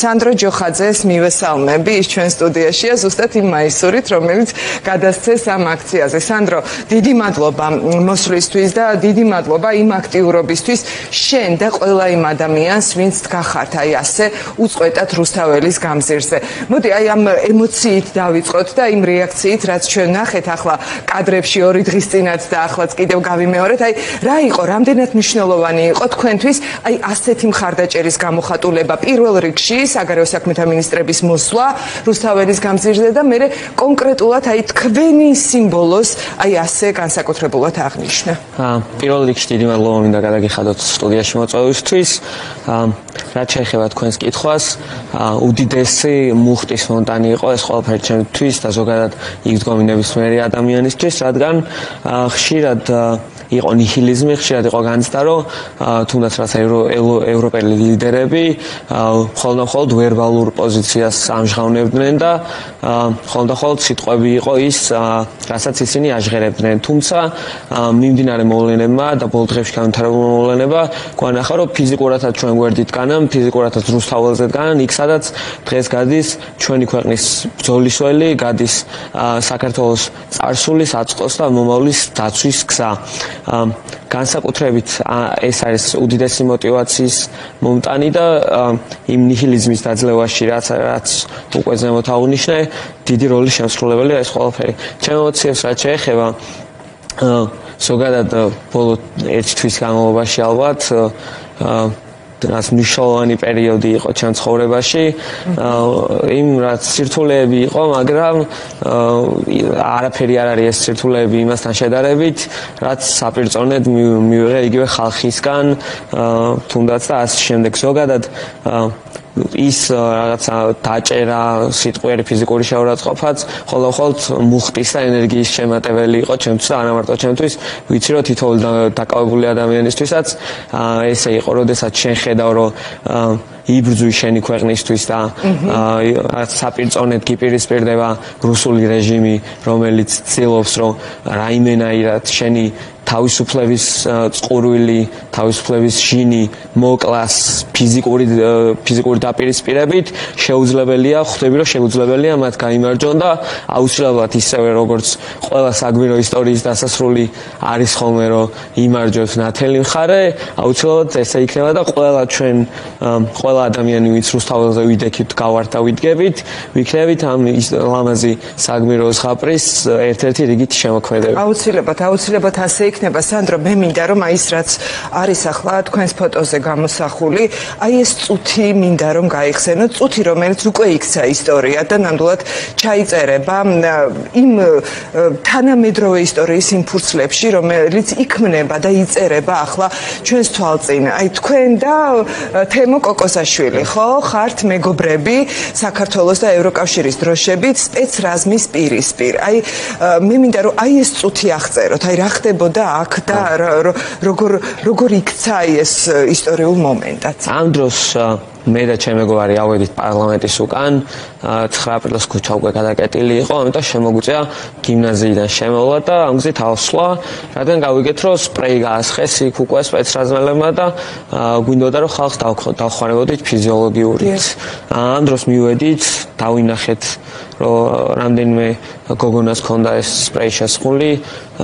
სანდრო ჯოხაძეს მივესალმები, ის ჩვენ სტუდიაშია ზუსტად იმ მაისურით, რომელიც გადასცეს ამ აქციაზე. სანდრო, დიდი მადლობა მოსვლისთვის და დიდი მადლობა იმ აქტიურობისთვის შენ და ყველა იმ ადამიანს, ვინც გახართ აი ასე უწყვეტად რუსთაველის გამზირზე. მოდი აი ამ ემოციით დავიწყოთ და იმ რეაქციით, რაც ჩვენ ნახეთ ახლა კადრებში 2 დღის წინაც და ახლაც კიდევ გავიმეორეთ, აი რა იყო, რამდენად მნიშვნელოვანი იყო თქვენთვის აი ასეთი მხარდაჭერის გამოხატულება პირველ რიგში საგარეო საქმეთა მინისტრების მოსვლა რუსთაველის გამზირზე და მე კონკრეტულად აი თქვენი სიმბოლოს აი ასე განსაკუთრებულად აღნიშნა. პირველ რიგში დიდი მადლობა მინდა გადაგიხადოთ სტუდიაში მოწვევისთვის. რაც შეეხება თქვენს კითხვას, უდიდესი მუხტის ფონტანი იყო ეს ყველაფერი ჩემთვის და ზოგადად იქ დგომი ნებისმიერი ადამიანისთვის, რადგან ხშირად იყო ნიჰილიზმი, ხშირად იყო განცდა, რომ თუნდაც რაც ევროპელი ლიდერები მხოლოდ ვერბალურ პოზიციას ამჟღავნებდნენ და მხოლოდ სიტყვები იყო ის, რასაც ისინი აჟღერებდნენ. თუმცა მიმდინარე მოვლენებმა და ბოლო დღეებში განვითარებულმა მოვლენებმა გვანახა, რომ ფიზიკურადაც ჩვენ გვერდით განამ, ფიზიკურადაც რუსთაველზე განამ, იქ სადაც დღეს გადის ჩვენი ქვეყნის ბრძოლისველი, გადის საქართველოს წარსულის, აწყოს და მომავლის დაცვის გზა. განსაკუთრებით ეს არის უდიდესი мотиваციის მომტანი და იმ ნიჰილიზმის დაძლევაში, რაც უკვე ზემოთ აღნიშნე, დიდი როლის შემსრულებელია ეს ყველაფერი. ჩემ ემოციებს რაც შეეხება, ზოგადად ბოლო 1 თვის განმავლობაში ალბათ რაც მნიშვნელოვანი პერიოდი იყო ჩემ ცხოვრებაში, იმ რაც სირთულეები იყო, მაგრამ არაფერი არ არის ეს სირთულეები იმასთან შედარებით, რაც საპირწონედ მივიღე იგივე ხალხისგან, თუნდაც და ასე შემდეგ. ზოგადად ის რაღაცა დაჭერა, სიტყვიერი ფიზიკური შეურაცხყოფაც მხოლოდ მუხტის და ენერგიის შემატებელი იყო ჩემთვის და არა მარტო ჩემთვის, ვიცი რომ თითოეული დაკავებული ადამიანისთვისაც ესე იყო, როდესაც შენ ხედავ რომ იბრძვი შენი ქვეყნისთვის და საპირწონედ გიპირისპირდება რუსული რეჟიმი, რომელიც ცდილობს რომ რაიმენაირად შენი თავისუფლების წყურვილი, თავისუფლების ჟინი მოკლას ფიზიკური დაპირისპირებით, შეუძლებელია, ხვდები რომ შეუძლებელია მათ გაიმარჯვონ და აუცილებლად ისევე როგორც ყველა საგვირო ისტორიის დასასრული არის ხოლმე რომ იმარჯვებს ნათელი მხარე, აუცილებლად ესე იქნება და ყველა ადამიანი ვინც რუსთაველზე ვიდექით, გავართ და ვიდგებით, ვიქნებით ამ ლამაზი საგმირო ზღაპრის ერთ-ერთი რიგით შემოქმედები. აუცილებლად ასე იქნება. სანდრო, მე მინდა რომ აი ეს რაც არის ახლა თქვენს ფოტოზე გამოსახული, აი ეს წუთი მინდა რომ გაიხსენოთ, წუთი რომელიც უკვე იქცა ისტორია და ნამდვილად ჩაიწერება იმ თანამედროვე ისტორიის იმ ფურცლებში, რომელიც იქმნება და იწერება ახლა ჩვენს თვალწინ. აი თქვენ და თემო კოკოსაშვილი, ხო, ხართ მეგობრები საქართველოს და ევროკავშირის დროშებით სპეცრაზმის პირისპირ. აი მე მინდა რომ აი ეს წუთი აღწეროთ, აი რა ხდებოდა აქ და როგორ იქცა ეს ისტორიულ მომენტად. ამ დროს მე და ჩემი მეგობარი ავედით პარლამენტის უკან, 9 აპრილის ქუჩა უკვე გადაკეტილი იყო, ამიტომ შემოგვიწია გიმნაზიიდან შემოვლა და ამ გზით ავსვლა, რადგან გავიგეთ რომ სპრეი გაასხეს იქ უკვე სპეცრაზმელებმა და გვინდოდა რომ ხალხს დავხმარებოდით ფიზიოლოგიურით. ამ დროს მივედით, დავინახეთ რომ რამდენიმე გოგონას ჰქონდა ეს სპრეი შესხული,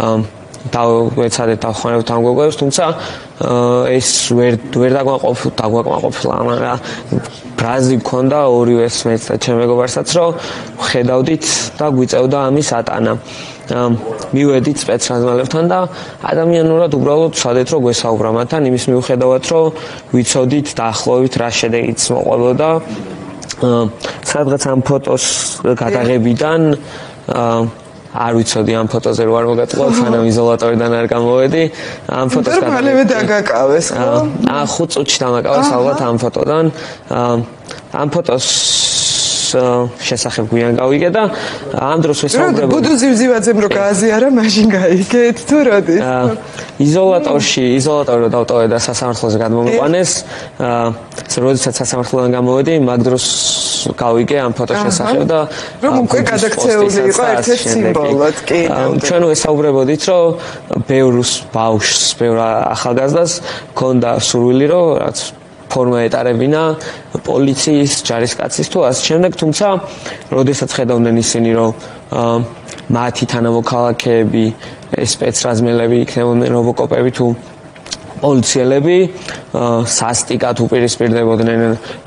დავეცადეთ დავხმარებთ ამ გოგონებს, თუმცა ეს ვერ დაგვაკმაყოფილა, მაგრამ ბრაზი მქონდა ორივეს მეც და ჩემ მეგობარსაც, რომ ხედავდით და გვიწევდა ამის ატანა. მივედით სპეცრაზმელებთან და ადამიანურად უბრალოდ ვცადეთ რომ გვესაუბრა მათთან იმის მიუხედავად რომ ვიცოდით დაახლოებით რა შედეგიც მოყვებოდა. სადღაც ამ ფოტოს გადაღებიდან არ ვიცოდი ამ ფოტოზე რო არ მოგაწყვეტ, სანამ იზოლატორიდან არ გამოვედი. ამ ფოტოს მალევე დაგაკავეს, ხო? 5 წუთში დამაკავეს ალბათ ამ ფოტოდან. ამ ფოტოს შესახებ გვიან გავიგე და ამ დროს ვესაუბრებოდი. ბუდუ ზივზივაძემ რო გააზიარა, მაშინ გაიგეთ თუ როდის? იზოლატორი დავტოვე და სასამართლოზე გადმომიყვანეს. როდესაც სასამართლოდან გამოვედი, მაგ დროს გავიგე ამ ფოტოს შესახებ და რომ უკვე გადაქცეული იყო ერთ-ერთ სიმბოლოდ, კი. ჩვენ ვესაუბრებოდით, რომ ბევრ ბავშვს, ბევრ ახალგაზრდას ჰქონდა სურვილი, რომ რაც ფორმა ეტარებინა პოლიციის, ჯარისკაცის თუ ასე შემდეგ, თუმცა როდესაც ხედავდნენ ისინი, რომ მათი თანამოქალაქეები, სპეცრაზმელები იქნებოდნენ რობოკოპები თუ პოლიციელები, სასტიკად უპირისპირდებოდნენ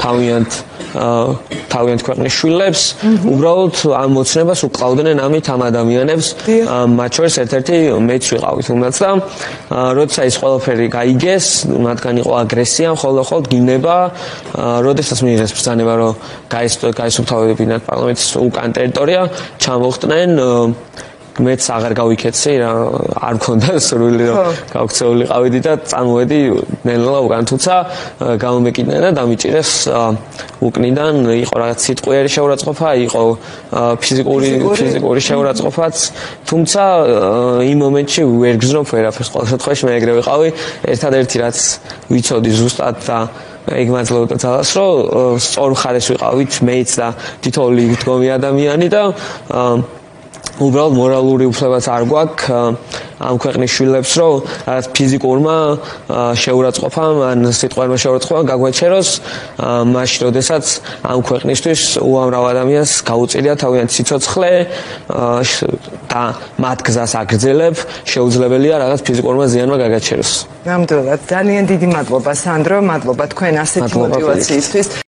თავიანთ ქვეყნის შვილებს, უბრალოდ ამ მოცნებას უკლავდნენ ამით ამ ადამიანებს, მათ შორის ერთ-ერთი მეც ვიყავი თუნდაც და როცა ის ყველაფერი გაიგეს, მათგან იყო აგრესია, მხოლოდ გინება, როდესაც მიიღეს ბრძანება, რომ გაისუფთავებინათ პარლამენტის უკან ტერიტორია, ჩამოხდნენ მეც აღარ გავიქეცი რა არ მქონდა სრული რომ გავქცეულიყავდი და წამოვედი ნელა უკან თუმცა გამომეკიდნენ და დამიჭირეს უკნიდან იყო რაღაც სიტყვიერი შეურაცხყოფა იყო ფიზიკური შეურაცხყოფაც თუმცა იმ მომენტში ვერ გზნობ ვერაფერს ყოველ შემთხვევაში მე ეგრე ვიყავი ერთადერთი რაც ვიცოდი ზუსტად და ეგ მაძლევდა ძალას რომ სწორ მხარეს ვიყავით მეც და თითოეული დგომი ადამიანი და უბრალოდ მორალური უფლებაც არ გვაქვს ამ ქვეყნის შვილებს რომ რაღაც ფიზიკურმა შეურაცხყოფამ ან სიტყვერმა შეურაცხყოფამ გაგვეჩეროს მაშინ როდესაც ამ ქვეყნისთვის უამრავ ადამიანს გაუწია თავიანთი სიცოცხლე და მათ გზას აგრძელებ შეუძლებელია რაღაც ფიზიკურმა ზიანმა გაგაჩეროს. ნამდვილად ძალიან დიდი მადლობა სანდრო, მადლობა თქვენ ასეთი мотиваციისთვის.